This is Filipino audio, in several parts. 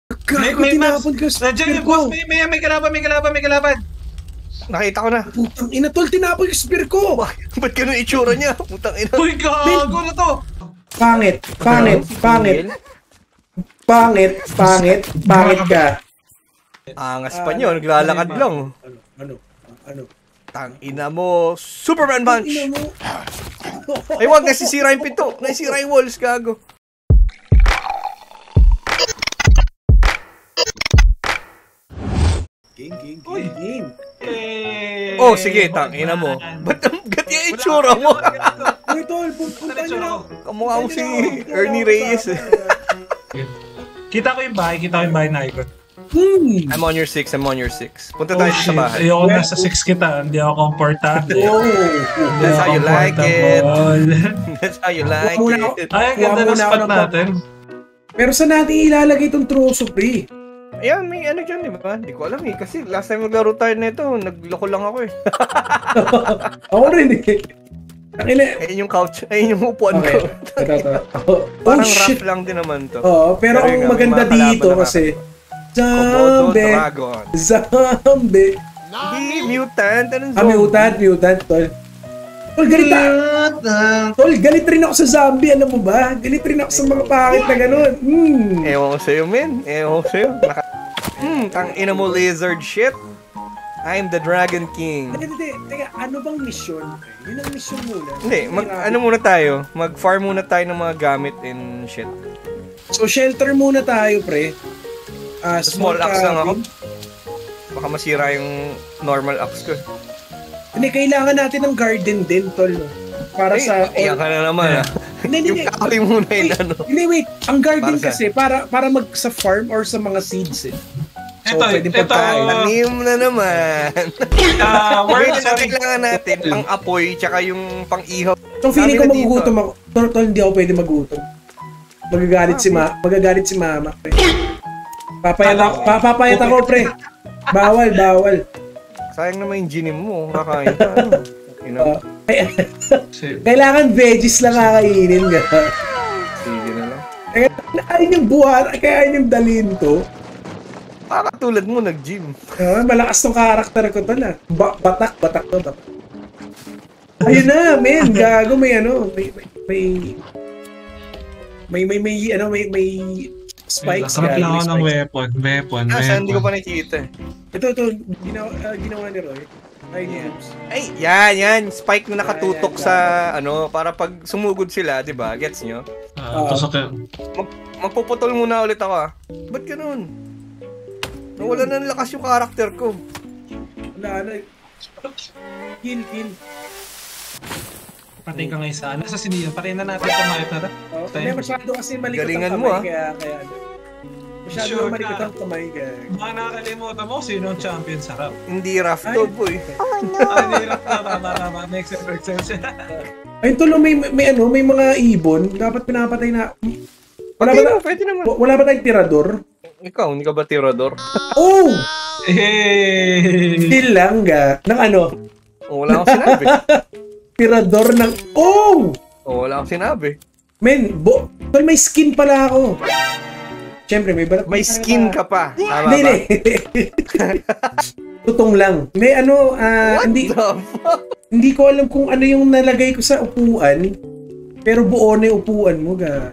Gago, tinapon ka sa Nandiyan spear yung boss, ko. may kalaban. Nakita ko na. Putang ina, tol, tinapon yung spear ko. Ba't ganun itsura niya? Putang ina. Uy, gago na to! Pangit ka. Angas pa niyo, naglalakad lang. Ano? Tang ina mo, Superman Punch! Ina mo. Ay wag, nasisira yung pinto. Nasisira yung walls, gago. Game. Oh, sige, tang ina mo. Ba't ang gati yung itsura mo? Uy, tol, punta nyo na. Kamukha mo si Ernie Reyes eh. Kita ko yung bahay na icon. I'm on your 6. Punta tayo sa bahay. Ayoko nasa 6 kita, hindi ako komportable. That's how you like it. That's how you like it. Ay, ang ganda ng spot natin. Pero saan natin ilalagay itong troso, pre? Ayan, may ano dyan, di ba? Hindi ko alam eh. Kasi last time naglaro tayo nito, nagloko lang ako eh. Ako rin eh. Ayun yung couch, ayun yung upuan ko. Parang rough lang din naman to. Oo, pero ang maganda dito kasi, Zombie. Hindi, mutant. Anong zombie? Mutant, tol. Tol, galit rin ako sa zombie, alam mo ba? Galit rin ako sa mga pangit na gano'n. Ewan ko sa'yo, men. Ewan ko sa'yo. Tang ina mo lizard shit. I'm the Dragon King. Hindi. Teka, ano bang mission? Yun ang mission muna. Hindi, ano muna tayo? Mag-farm muna tayo ng mga gamit and shit. So, shelter muna tayo, pre. Small axe lang ako. Baka masira yung normal axe ko. Hindi, kailangan natin ng garden din, tol. Para sa... Ayan ka na naman, Hindi. Yung kakali muna yun, ano. Hindi, wait. Ang garden kasi, para sa farm or sa mga seeds, eh. So, pwede pagkain. Tanim na naman. Kailangan natin pang-apoy, tsaka yung pang-ihaw. So, feeling ko magugutom ako. Tol, hindi ako pwede magutom. Magagalit si mama, pre. Papayat ako, pre. Bawal. Sayang naman yung ginim mo. Kakain ka. Kailangan veggies lang kakainin ka. Sige na lang. Ayun yung buhat, kaya ayun yung dalhin to. Pakatulad mo, nag-gym. Malakas tong karakter ko tala. Batak to. Ayun na, men. Gago, may spikes. Sarap lang ako ng weapon. Saan hindi ko pa nakikita. Ito, ginawa ni Roy. Ay, yan. Spike na nakatutok sa, para pag sumugod sila, di ba? Gets nyo? Tusok yun. Magpuputol muna ulit ako, Ba't ganun? Nawala na ng lakas yung karakter ko. Wala. Kill. Patay ka ngayon sa sa siniyan. Patay na natin ito mga ito. Hindi, masyado kasi malikot ang kamay. Kaya masyado malikot ang kamay. Mga nakakalimutan mo, sino ang champion sa rap? Hindi rough to, boy. Oh no! Hindi rough. Tama. Makes sense. Ayun, tulo, may mga ibon. Dapat pinapatay na... Pwede naman. Wala ba tayong tirador? Ikaw, hindi ka ba tirador? Oh! Hey! Lang ng ano? Wala akong sinabi. Tirador ng... Oh! Wala akong sinabi. Men, tol, may skin pala ako. Siyempre, may skin ka pa. Tama ba? Hindi. Tutong lang. May What the fuck? Hindi ko alam kung ano yung nalagay ko sa upuan. Pero buo na yung upuan mo, ga.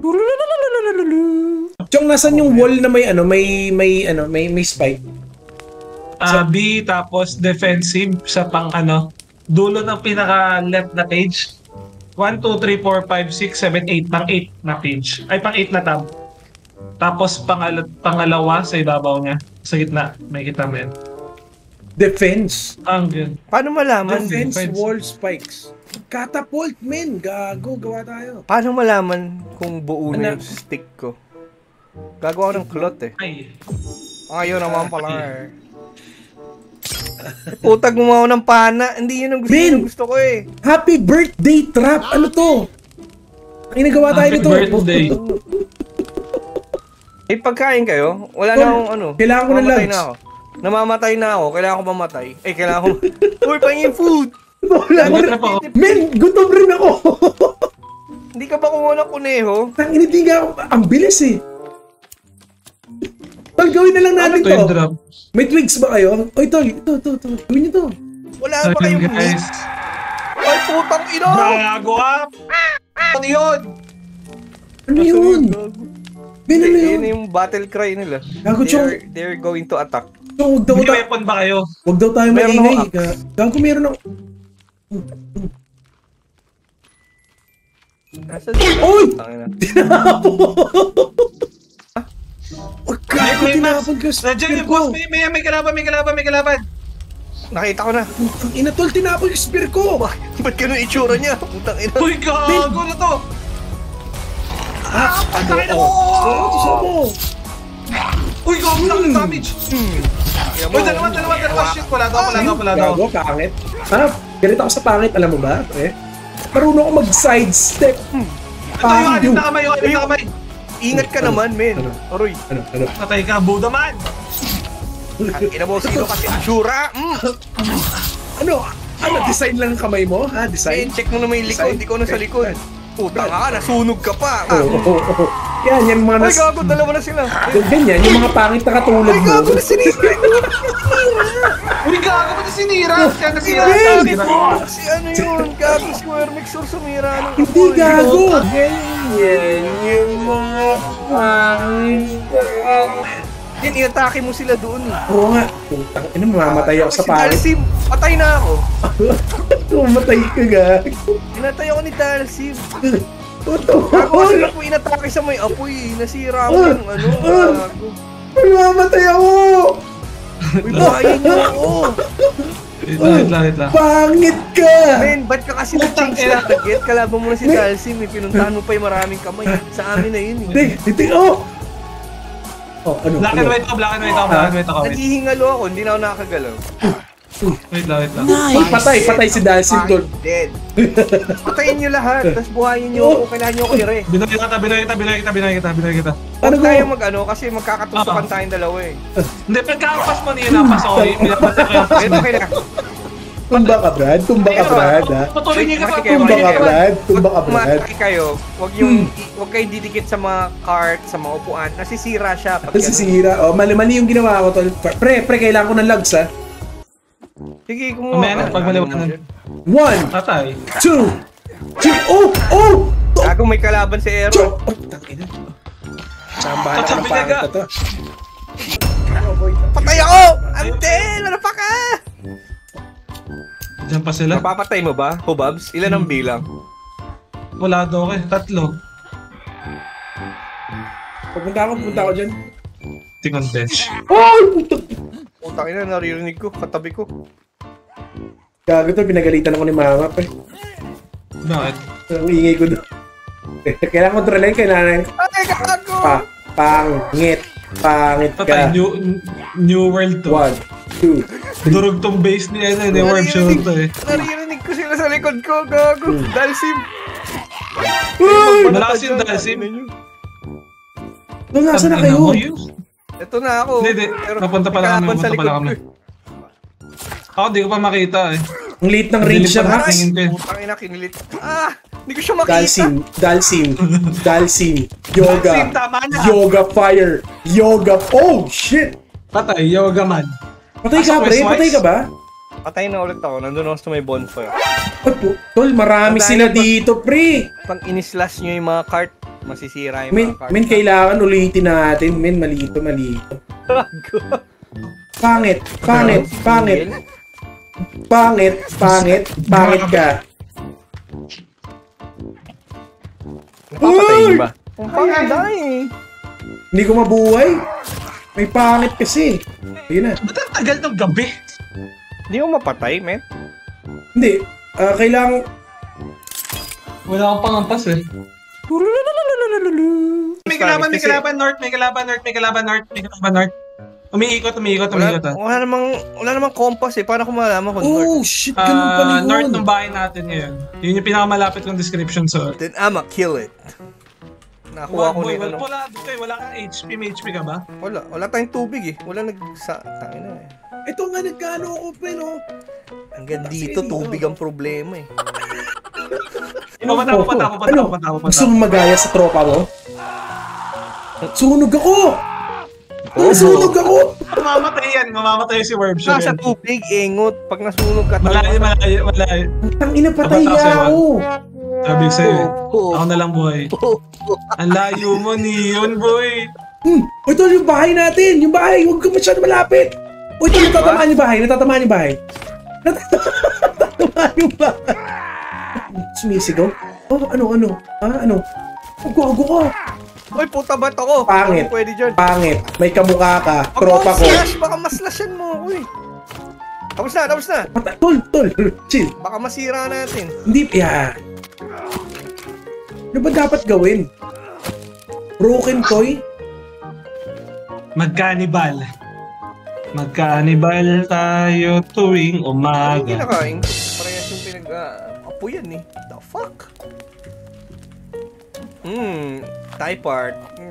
Chong, nasan yung wall na may spike? B, tapos defensive sa dulo ng pinaka left na page. 1, 2, 3, 4, 5, 6, 7, 8. Pang 8 na page. Ay, pang 8 na tab. Tapos pangalawa sa ibabaw niya. Sa gitna. May kita mo yan. Defense. Ang good. Paano malaman? Defense wall spikes. Catapult, men. Gago, gawa tayo. Paano malaman kung buo na yung stick ko? Gagawa ng cloth Ay. Ayaw naman pala Utag mo ako ng pana. Hindi yun ang gusto ko Happy birthday trap. Ano to? Ang nagawa tayo nito. Happy birthday. Pagkain kayo? Wala na akong Kailangan ko ng lunch. Namamatay na ako. Kailangan ko mamatay. Kailangan ko... Uy, pangin food! Men, gutom rin ako. Hindi ka ba kumuha ng kuneho? Hindi nga ako. Ang bilis Tol, gawin na lang natin Ano to yung to. drop? May twigs ba kayo? Oy, tol, ito. Gawin nyo to. Wala So ba kayong yun, guys. meat? Ay, putang ina! Gago ka! Ano yun? Ano yun? Ben, ano Yun yun? yung battle cry nila. Gago, Chong. They're going to attack. Chong, wag daw May tayo. weapon ba kayo? Wag daw tayo Meron maingay. ako Gago, meron ako. Nasa Oy! Tangina. Wag gago, tinapon ka. Nandiyan yung boss, may kalaban. Nakita ko na. Putang ina, tol, tinapon yung spear ko. Ba't ganun itsura niya? Putang ina. Uy, gago na to! Ano? Oh, ito mo. Uy, gago na ang damage! Uy, dalawa, shit, wala daw. Gago, pangit. Ha? Ganito ako sa pangit, alam mo ba? Marunong ako mag-sidestep. Ito yung anim na kamay. Ingat ka naman, men. Ano? Aroy. Ano? Patay ka, Buddha man! Ang ina mo, sino kasi itsura? Ano, design lang ang kamay mo? Ha? Men, Design? check mo naman yung likod. Di ko na sa likod. Putang ka, nasunog ka pa. Oo. Yan mga Ay, gago, dalawa na sila. Ganyan, yung mga pangit na katulad Ay, mo. gago na sinira. Uy, gago mo na sinira! Siya nasira Ben! sa akin! Si ano yun? Gago, Square Mix or sumira. Hindi gago. Ganyan yung mga pangit. Yan, inatake mo sila doon eh. Oo nga. Putang ina, mamamatay ako sa Si pangit. Dalsim, patay na ako. Mamatay ka gag. Pinatay ako ni Dalsim. Gago. Gago kasi ako inatake sa may apoy. Nasira ako yung ano. Gago. Mamatay ako. Uy, bahayin niyo ako. Wait lang. Pangit ka. Men, ba't ka kasi nag-change na target? Kalaban mo na si Dalsim eh. Pinuntahan mo pa yung maraming kamay. Sa amin na yun eh. Hindi, oh. Oh, ano? Black and white ako. Naghihingalo ako, hindi na ako nakakagalaw. Wait lang. Patay si Dalsim doon. Dead. Patayin niyo lahat, tapos buhayin niyo ako. Kailangan niyo ako i-re. Binoy kita. Ano Huwag ba? tayo mag-ano kasi magkakatusukan tayong dalawa eh. Hindi, pagkakampas mo niya, napas ako. Pinapatay ko yung Ito kaya. Tumba ka, Brad, ha? Patuloy niya ka. Tumba ka, Brad. Matake kayo, huwag kayong didikit sa mga cart, sa mga upuan. Nasisira siya. Pag Nasisira. Oh, mali yung ginawa ko, tol. Pre, kailangan ko ng lugs, ha? Sige, kumuha. Mamaya na, pag maliwanag. 1, Patay. 2, 3, oh! Gago may kalaban si Ero. Oh, tangina. Sambahan ako ng pangit na to. Patay ako! Antel! Ano pa ka? Diyan pa sila. Napapatay mo ba, Hubabs? Ilan ang bilang? Wala daw eh. 3. Pupunta ako dyan. Tingon bench. Oh, puto. Putang ina, naririnig ko, katabi ko. Gago to, pinagalitan ako ni mama, pre. Bakit? Ang ingay ko doon. Kailangan kontrolin, kailangan. Ay, gago! Pangit Patay. ka. New world to. 1, 2. Durog tong base ni Warm Shield to eh. Naririnig ko sila sa likod ko, gago. Dalsim. Malakas yung Dalsim. Nasaan na kayo? Ito na ako. Hindi. Pero Napunta pa lang kalaban sa likod kami. ko. Ako, di ko pa makita eh. Ang late ng range siya, Max. Tingin ko eh. Putang ina, kinilit. Hindi ko siya makita. Dalsim. Yoga. Dalsim, tama na. Yoga fire. Oh, shit. Patay, Yoga man. Patay ka, pre? Patay ka ba? Patay na ulit ako. Nandun ako sa may bonfire. Tol, marami Ang sila dami pa- dito, pre. Pag in-slash nyo yung mga cart, masisira yung mga cart. Min, kailangan ulitin natin. Min, malito. Pangit ka. Napapatayin ba? Ang pangit eh. Hindi ko mabuhay. May pangit kasi. Ayun na. Ba't ang tagal ng gabi? Hindi mo mapatay, men. Hindi. Kailangan... Wala akong pangampas eh. May kalaban north. Umiikot ah. Wala namang compass eh. Paano ko malalaman kung Oh, north? shit. Ganun pala yun. North ng bahay natin ngayon. Yun yung pinakamalapit kong description sa... Then I'ma kill it. Nakuha ko na yung ano. Wala kang HP. May HP ka ba? Wala tayong tubig eh. Wala tangin na eh. Ito nga nagkano ako, pre, no? Hanggang dito, tubig ang problema eh. Pata. Gusto mo magaya sa tropa mo? Sunog ako! Nasunog ako! Mamamatay si Worm. Sa tubig, engot. Pag nasunog ka Malayo. Ang inapatay niya ako! Sabi ko sa'yo, ako na lang, boy. Ang layo mo, Neon, boy. Uy, tol, yung bahay natin! Yung bahay! Huwag ka masyado malapit! Uy, tol, natatamaan yung bahay! Natatamaan yung bahay! Natatamaan yung bahay! Sumisigaw? Oh, ano? Ano? Gago ka! Uy, puta ba't ako? Pangit. Pwede dyan. Pangit. May kamukha ka. Tropa ko. Slash, baka maslashan mo ako eh. Tapos na. Tol. Chill. Baka masira natin. Hindi, Ano ba dapat gawin? Broken toy? Magkanibal tayo tuwing Ano yung umaga. kinakain? Parehas yung pinag-apuyan eh. The fuck? Thai part.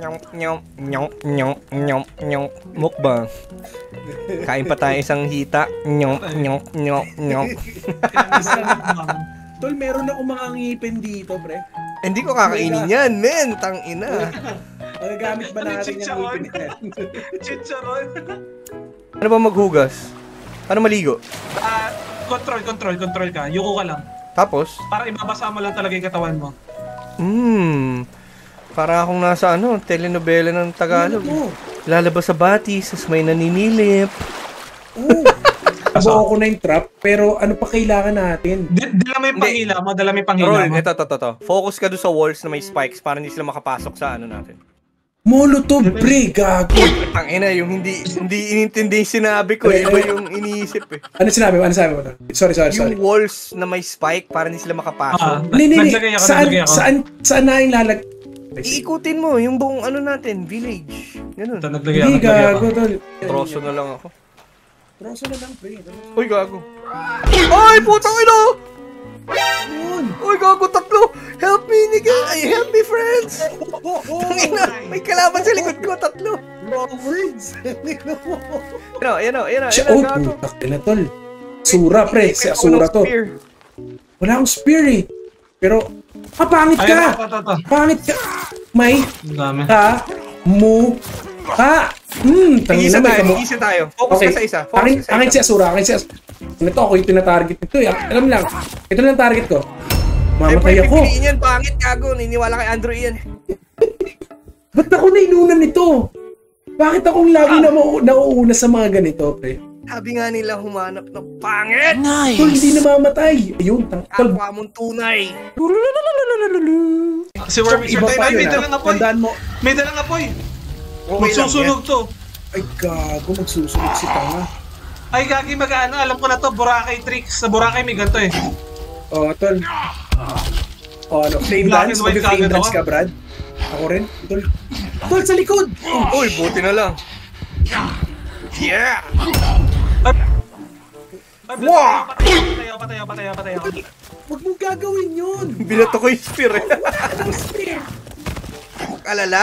Mukbang. Kain pa tayo isang hita. Tol, meron akong mga ngipin dito, pre. Hindi ko kakainin yan, men. Tangina. Magagamit ba natin yung ngipin nila? Chicharon. Ano ba maghugas? Ano maligo? Control ka. Yuko ka lang. Tapos? Para ibabasa mo lang talaga yung katawan mo. Para akong nasa telenovela ng Tagalog. Lalabas sa batis, tas may naninilip. Nabuo ko na yung trap, pero ano pa kailangan natin? Dala mo yung panghila mo, dala mo yung panghila Roll, mo. ito. Focus ka doon sa walls na may spikes para hindi sila makapasok sa natin. Molotov, pre, gago. Tangina, yung hindi inintindi yung sinabi ko, iba yung iniisip eh. Ano sinabi mo? Sorry. Yung walls na may spike para hindi sila makapasok. Hindi. Naglagay ako. Saan na yung Iikutin mo yung buong natin, village. Ganun. Hindi, gago, tol. Troso na lang ako. Troso na lang, pre. Uy, gago. Ay, putang ina! Uy, gago, tatlo! Help me, nigga! Ay, help me, friends! Tangina, may kalaban sa likod ko, tatlo! Wrong words! Ayan o, gago. Putak na, tol. Sura, pre. Sura to. Wala akong spear eh. Pero, pangit ka! Pangit ka! May tangina, Isa tayo. Focus ka sa isa. Akin si Asura. Ito ako yung tinatarget nito. Alam lang. Ito lang target ko. Mamatay ako. Pipiliin yan, pangit, gago. Niniwala kay Andrew yan. Ba't ako nainunan nito? Bakit akong lagi nauuna sa mga ganito, pre? Sabi nga nila humanap ng pangit! Nice! Tol, hindi namamatay. Ayun, kapwa mong tunay. Si Worm, iba pa yun, may dalang apoy. Tandaan mo. May dalang apoy. Magsusunog to. Ay, gago, magsusunog si tanga. Ay, gagi, alam ko na to, Boracay tricks. Sa Boracay may ganito eh. Tol. Flame dance? Mag-flame dance ka, Brad? Ako rin? Tol, sa likod! Uy, buti na lang. Yeah! Wow! Patay ako. Huwag mong gagawin yun! Binato ko yung spear eh. Anong spear? Alala!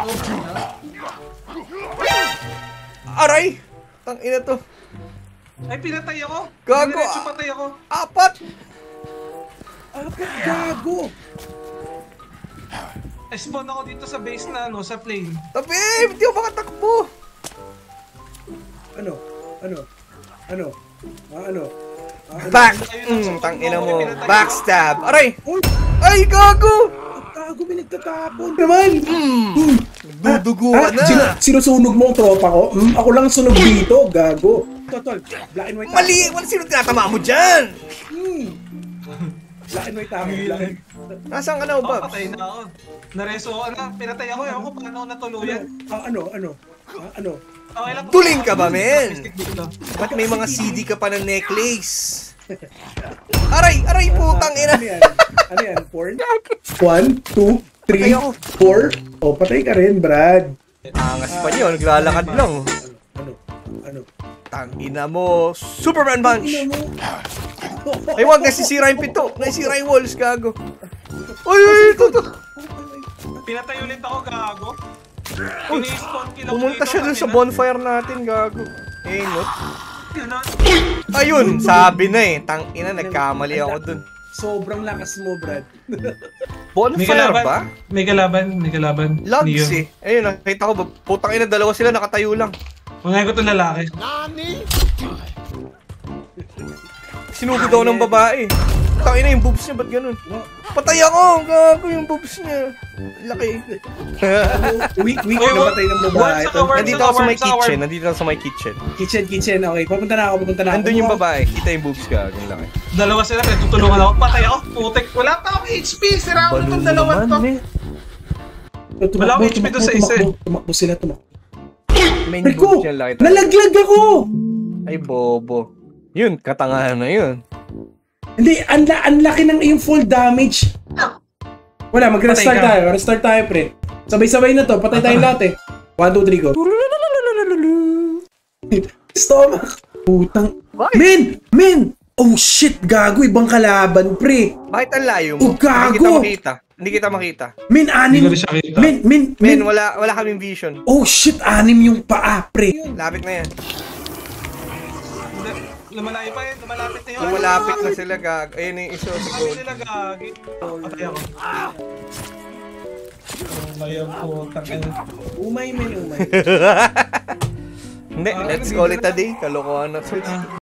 Aray! Tangina to. Ay, pinatay ako. Gago! Diretso patay ako. Apat! Gago! Spawn ako dito sa base na sa plane. Tabi! Hindi ako makatakbo! Ano? Back! Tangina mo. Backstab! Aray! Ay, gago! Gago, may nagtatapon naman! Dudugo ka na! Sinusunog mo ang tropa ko? Ako lang sunog dito, gago. Tol, black and white. Mali! Wala sino tinatama mo dyan! Black and white tama, black and white. Nasaan ka na, Babs? Patay na ako. Nareso ako na. Pinatay ako. Ewan ko paano ako natuluyan. Ano? Okay lang. Tuling ka ba, men? Ba't may mga CD ka pa ng necklace? Aray! Aray, putang ina! Ano yan? Porn? 1, 2, 3, 4. Patay ka rin, Brad. Angas pa niyo, naglalakad lang. Ano? Tangina mo, Superman Punch! Ay, wag, nasisira yung pinto. Nasisira yung walls, gago. Uy, ito. Pinatay ulit ako, gago. Pumunta siya dun sa bonfire natin, gago. Not. Ayun, sabi na eh. Tangina, nagkamali ako dun. Sobrang lakas mo, Brad. Bonfire ba? May kalaban. Logs Neo. eh. Ayun, nakita ko. Putang ina, dalawa sila nakatayo lang. Mga ko itong lalaki. Sinugod ako ng babae. Putang ina yung boobs niya, ba't ganun? Patay ako! Gago yung boobs niya. Laki. Weak na patay ng babae. Nandito ako sa my kitchen. Nandito ako sa my kitchen. Kitchen. Okay, pupunta na ako. Nandun yung babae. Kita yung boobs ka. Ang laki. Dalawa sila, kaya tutulungan ako. Patay ako. Putek. Wala pa akong HP. Sira ako itong dalawa to. Wala akong HP doon sa isa. Tumakbo sila. May Rico! boobs niya laki. Nalaglag ako! Ay, bobo. Yun, katangahan na yun. Hindi, ang laki ng yung full damage. Wala, mag-restart tayo. Restart tayo, pre. Sabay-sabay na to. Patay tayong lahat eh. 1, 2, 3, go. Stomach. Putang. Men! Oh shit, gago. Ibang kalaban, pre. Bakit ang layo mo? Oh, gago! Hindi kita makita. Men, anim. Hindi ko siya kita. Men, wala kaming vision. Oh shit, anim yung paa, pre. Lapit na yan. Lumalayo pa yun. Lumalapit na yun. Lumalapit na sila, gag. Ayun yung iso sa Lumapit gold. sila, gagi. Patay ako. Lumalayo po. Tangin. Umay, men, umay. Hindi, let's call it a day. Kalokohan na to.